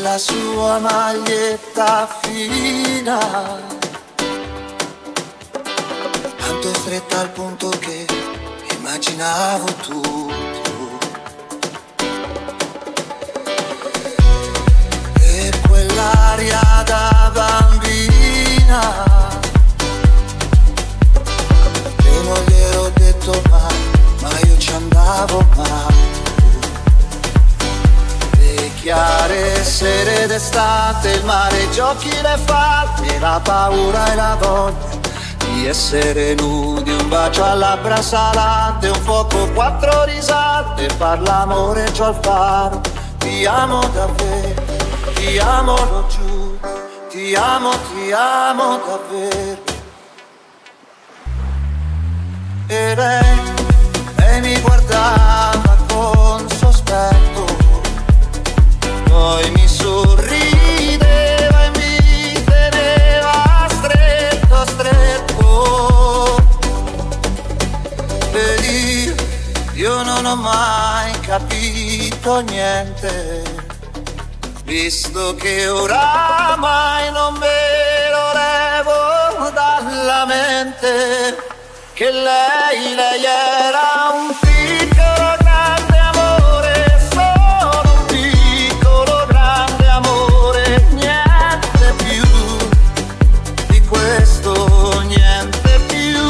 quella sua maglietta fina, tanto è stretta al punto che immaginavo tutto. E quell'aria da bambina che non gliel'ho detto mai, ma io ci andavo mai. Chiare sere d'estate, il mare, giochi, le falde, la paura e la voglia di essere nudi, un bacio a labbra salate, un fuoco, 4 risate, far l'amore giù al faro. Ti amo davvero, ti amo, lo giuro, ti amo davvero. E lei mi guardava con sospetto, poi mi sorrideva e mi teneva stretto, stretto. Ed io non ho mai capito niente, visto che oramai non me lo levo dalla mente, che lei era un piccolo grande amore, solo un piccolo grande amore, niente più di questo, niente più.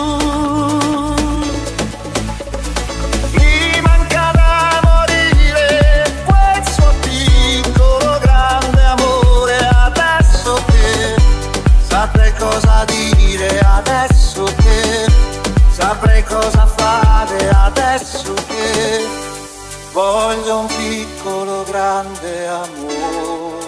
Mi manca da morire quel suo piccolo grande amore, adesso che saprei cosa dire, adesso che saprei cosa fare, adesso che voglio un piccolo grande amore.